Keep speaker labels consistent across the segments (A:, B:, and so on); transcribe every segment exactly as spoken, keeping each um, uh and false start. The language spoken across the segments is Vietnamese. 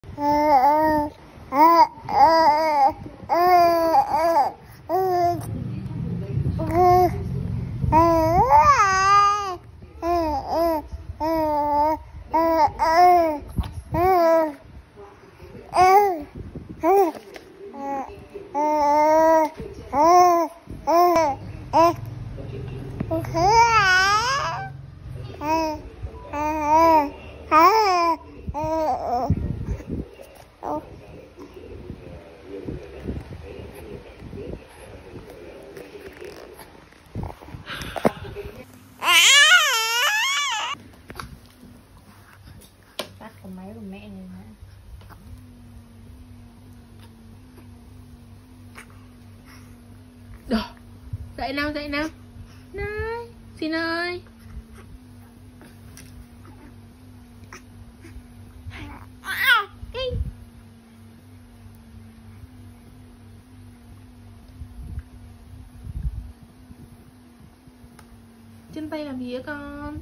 A: Tắt cái máy của mẹ này hả?
B: Rồi, dậy nào, dậy nào. Này, xin ơi. Chân tay làm gì vậy con?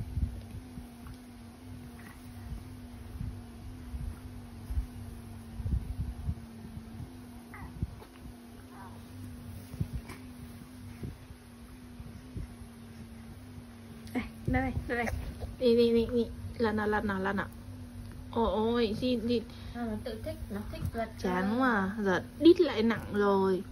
B: Đây, đây, đây, đây. Đi, đi, đi, đi. Lần nào, lần nào, lần nào. Ôi, ôi, xin, đi.
A: À, nó tự thích, nó thích vật.
B: Chán mà, giờ đít lại nặng rồi.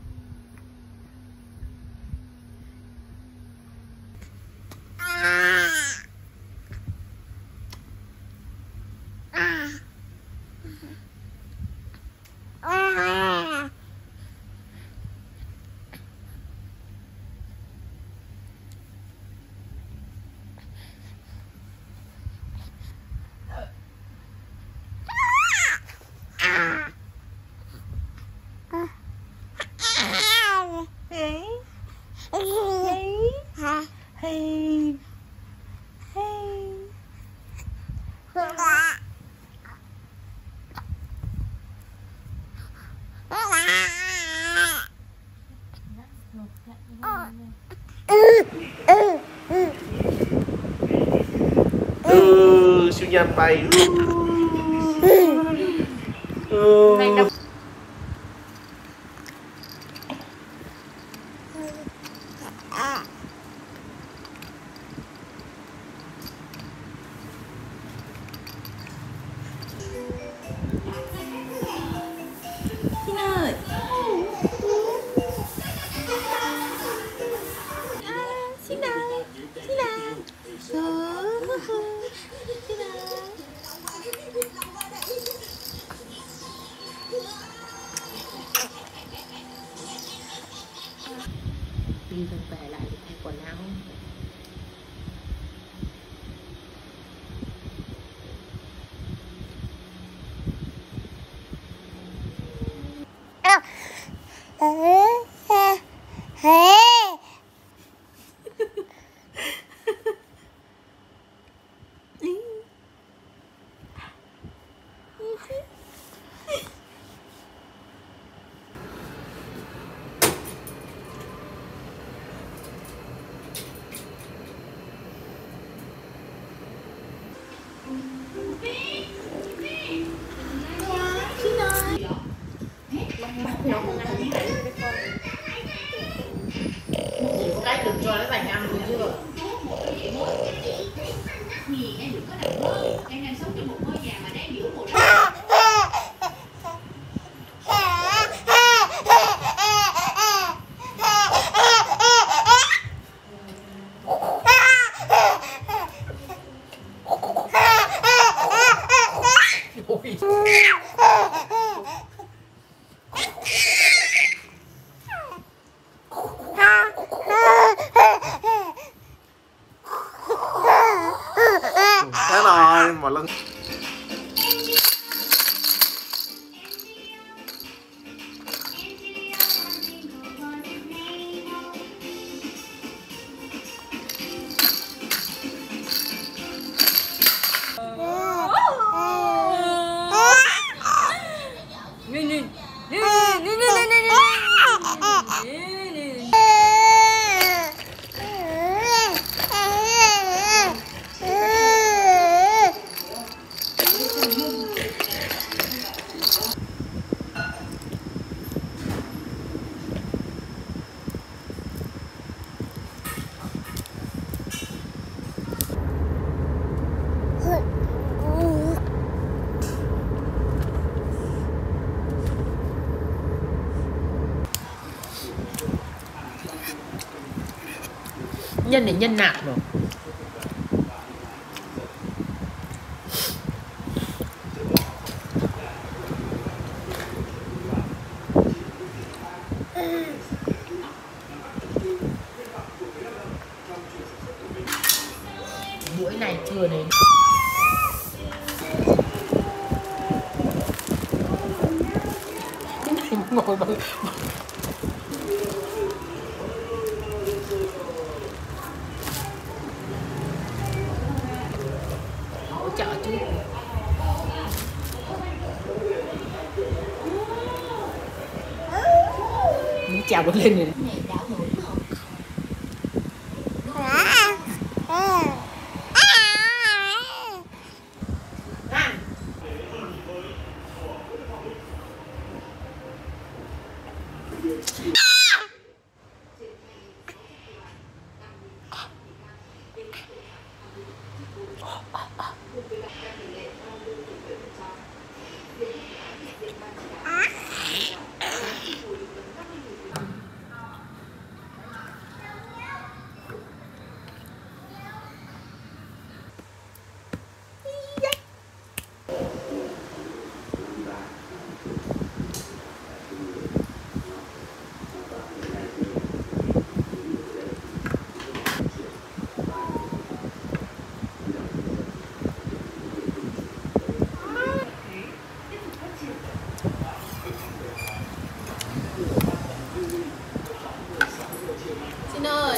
B: Hey. Hey.
C: Ừ, siêu nhân bay. Ừ.
A: Này đọc.
B: Xin ơi. À, xin ơi. Xin ơi. Xin ơi.
A: Đi rồi về lại thì thay quần áo. Nó không ăn cái con. Chỉ có cách đừng cho nó dành ăn thôi chứ.
D: Thì em đừng có nằm mơ, em đang sống trong một ngôi nhà mà đang biểu một đó.
C: Thế rồi, một lần.
A: nhân để nhân nạc rồi. Buổi này chưa đến. Ngồi bằng hỗ trợ chứ. Muốn trèo được lên rồi. Xin ơi.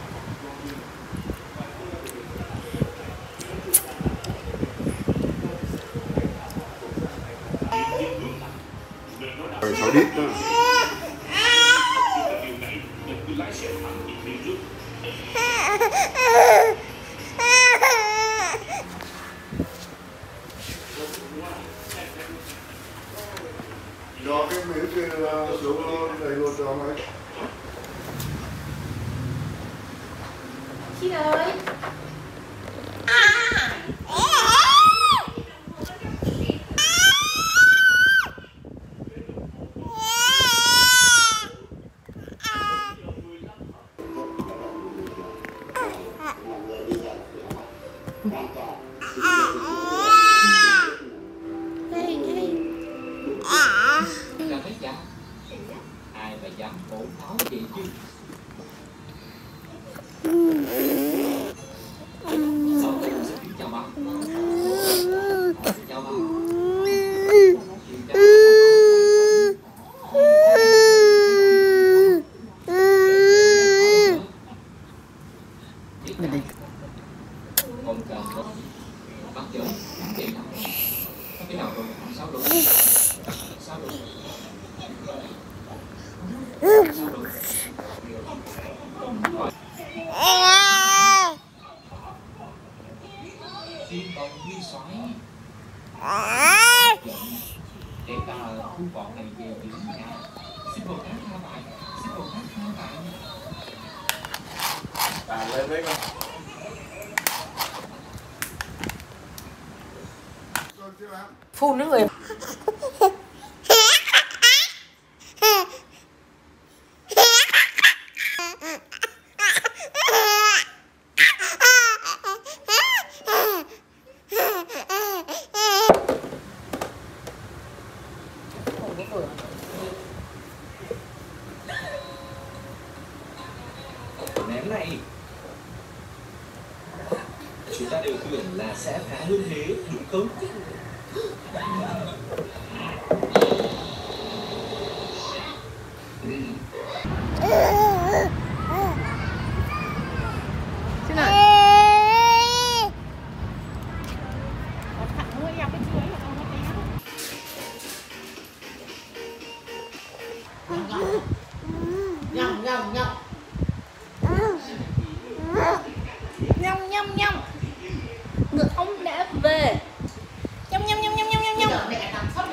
C: Rồi sáu đít đó. Cho cái miếng kia xuống đầy luôn cho ông ấy.
A: Chị ơi.
E: Ra thấy chăng? Ai mà dám cổ nói vậy chứ? Sao tôi sẽ biết chào bà? Chào bà. Con cần có bắt chước tiền nào? Cái nào rồi? Sao đúng? Sao đúng? Chim bông như xoáy để ta thu bọn này về giữ nhà. Xin Bồ Tát tha bạn, xin Bồ Tát tha bạn.
C: À lên đấy con.
A: Phun nước người.
E: Ném này, chúng ta đều tưởng là sẽ phá hơn thế, đúng không?
B: Xin ơi.
A: Nhầm nhầm nhầm.
B: Nhông nhông nhông. Được ông đã về. Nhông nhông nhông nhông nhông nhông nhông.
A: Mẹ làm sót.